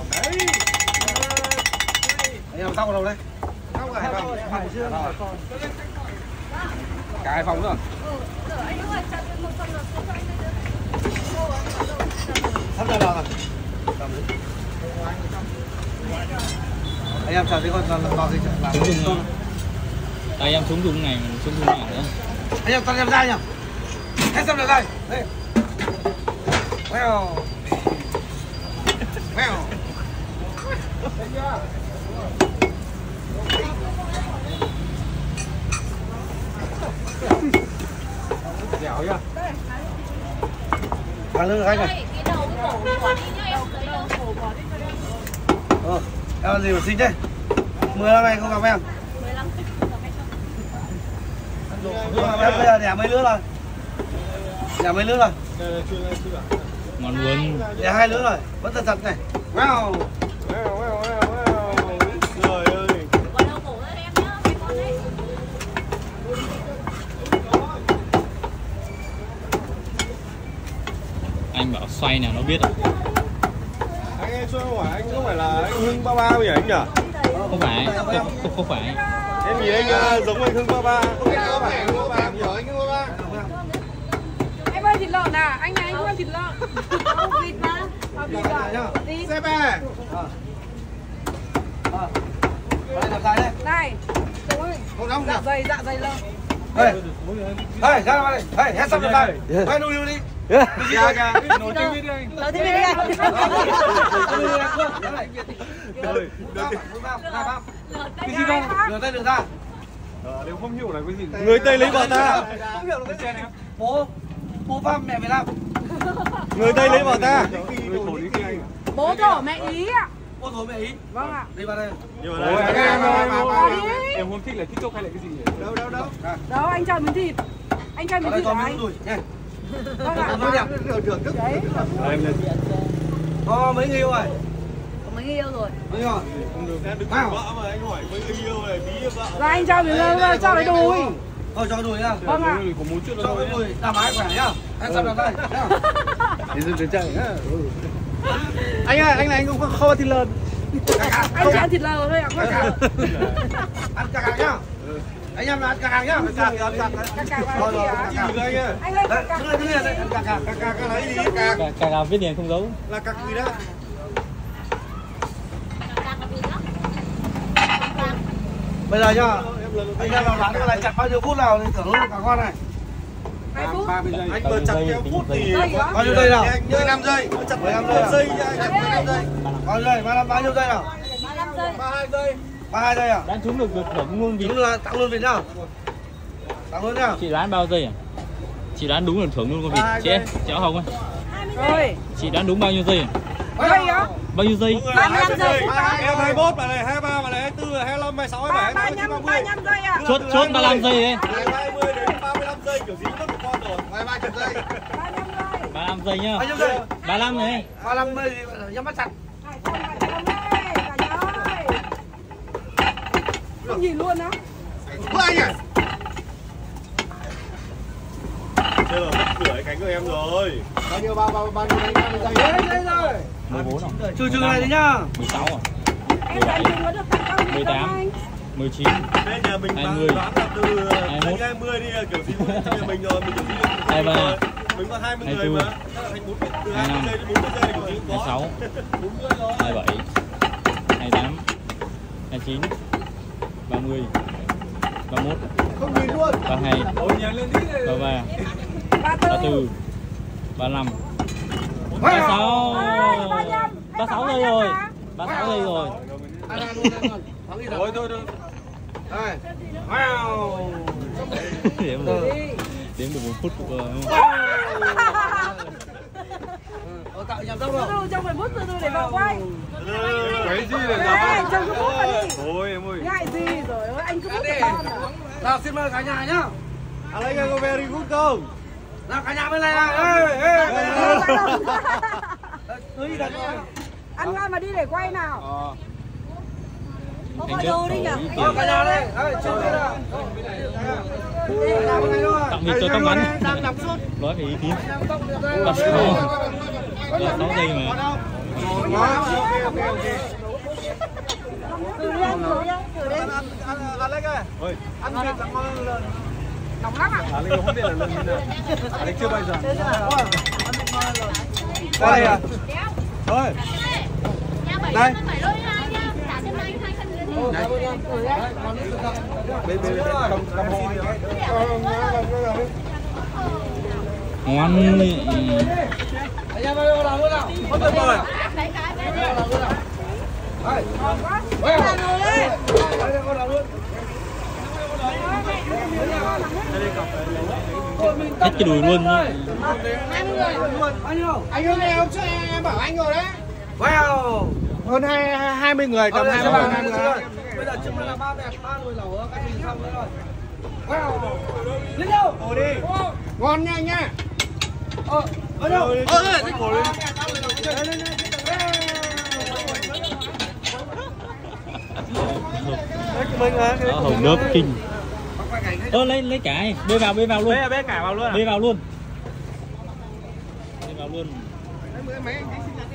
Đấy. Anh em xong đâu đây? Xong rồi, Hải Dương. Cả Hải Phòng nữa. Sắp ra đò rồi. Anh em chờ tí con to thì làm. Đây em xuống dùng này, xuống dùng này nữa. Anh em toàn em ra nhỉ? Hết xong rồi đây. Đây. Wow. Wow. Dẻo nhá. Ăn lưng anh này. Em gì mà xinh thế? 15 này không gặp em. 15. Bây giờ đẻ mấy lứa rồi? Đẻ mấy lứa rồi? Ngon luôn. Đẻ 2 lứa rồi, vẫn thật thật này. Wow. Trời ơi. Anh bảo xoay nào nó biết à? Anh ơi, anh không phải là anh Hưng 33 nhỉ anh nhỉ? Không phải, không phải. Em nhìn anh giống anh Hưng 33. Không phải anh Hưng 33, em nhớ anh Hưng 33. Em ơi thịt lợn à? Anh này không ăn thịt lợn. Không vịt mà. Vịt lợn. Đi. Xe bè. Đây làm dài đây. Này. Đúng ơi. Dạ dày lợn. Đây. Đây, ra đây. Đây, hết xong rồi đây. Quay đu đi. Nổi tiếng đi anh. Nổi tiếng đi anh. Cái gì không? Lừa tay được ra. Nếu không hiểu là cái gì. Người Tây lấy vợ ta. Không hiểu là cái gì. Bố Pháp mẹ Việt Nam. Người Tây lấy vợ ta. Bố thổ mẹ Ý ạ. Bố thổ mẹ Ý. Vâng ạ. Đi vào đây. Em không thích là TikTok hay là cái gì? Đâu. Đâu anh cho miếng thịt. Anh cho miếng thịt của anh. Vâng ạ. Đấy. Em lên. Có mấy người yêu rồi? Có mấy người yêu rồi. Mấy người? Đừng vợ mà anh hỏi mấy người yêu này bí vợ. Rồi anh cho miếng cho cái đùi. Thôi cho đùi nhá. Vâng ạ. Có muốn chút Cho cái đùi làm ái khỏe nhá. Anh sắp đặt đây nhá. Đi dừng chạy nhá. Anh ơi, anh này anh không ăn thịt lợn. Anh chỉ ăn thịt lợn thôi ạ. Ăn cả hàng nhá. Anh em là ăn cả hàng nhá. Cả vào đây ạ. Anh ơi cả Cứ lên đây, ăn cả lấy đi. Cả làm viết liền không giấu. Là cặc gì đó. Bây giờ nhá, anh em vào bán cái này chặt bao nhiêu phút nào thì thưởng luôn cả con này. 2 phút. 30 giây. Anh vừa chặt theo phút thì bao nhiêu giây nào? 15 giây. Chặt 15 giây nha, chặt 15 giây. Bao nhiêu giây? Bao nhiêu giây nào? 35 giây. 32 giây. 32 giây à? Đã trúng được thưởng luôn vịt. Đúng là tặng luôn vịt nhá. Tặng luôn nhá. Chị đoán bao giây à? Chị đoán đúng là thưởng luôn con vịt. Chị Áo Hồng ơi. Rồi. Chị đoán đúng bao nhiêu giây à? Giây á? Bao nhiêu giây? 35 giây. Em 21 bà này, 23 bà này, 24 là 25, 26, 27, 35 giây ạ. Chốt 35 giây đấy. 20 đến 35 giây kiểu gì cũng mất một con rồi. 30 giây. 35 giây nhá. Bao nhiêu giây? 35 này. 35 giây thì nhắm mắt chặt. Không nhìn luôn á. Anh à? Chưa rồi, mất cửa cánh của em rồi. Bao nhiêu giây rồi? 14 à? Trừ này đi nhá. 16 à? Em đã có được tặng con gì 18 19 Đây nhà mình 20 đoán là từ 20 đi kiểu gì cũng nhà mình rồi, mình kiểu gì 23 mình có 20 người mà. Từ 20 giây đến 40 giây kiểu gì cũng có. 26 27 28 29 30 31 Không nhìn luôn. 32 33 34 35 36 36 giây rồi. 36 giây rồi. Thôi. Đây. Wow. Đếm được 1 phút cũng rồi. Tạo nhầm tốc rồi. Cho phải bút từ từ để vào quay. Cái gì để Anh cho cái bút vào đi. Ôi em ơi. Ngại gì rồi ơi, anh cứ bút cho con à. Nào xin mời cả nhà nhá. Anh có very good không? Nào cả nhà bên này nào. Ăn ngon mà đi để quay nào. Có Anh đồ đi nhỉ? Cả nhà đây. Chưa biết nào. Tặng vịt cho tóc ngắn. Nói về ý kiến. 6 giây mà. Thử đi anh, thử đi. Ăn lấy cái. Ôi, ăn vịt là ngon hơn lợn. Nóng lắm ạ. Anh không biết là lợn như nào. Anh chưa bao giờ. Đây à? Thôi. Đây. Bên cầm hộp. Ngon. Anh em ơi, làm luôn nào. Không được rồi. Hết cái đùi luôn nhá. Anh ơi, em cho em bảo anh rồi đấy. Wow. Hơn 20 người tầm 20 người. Bây giờ chừng là 3 người lẩu các mình xong rồi. Wow. Lên đâu? Ngồi đi. Ngon nha anh nha. Ở đâu? Thích ngồi đi. Đó, hầu nước kinh. Lấy cải, bê vào luôn. Bê cải vào luôn à? Bê vào luôn. Bê vào luôn.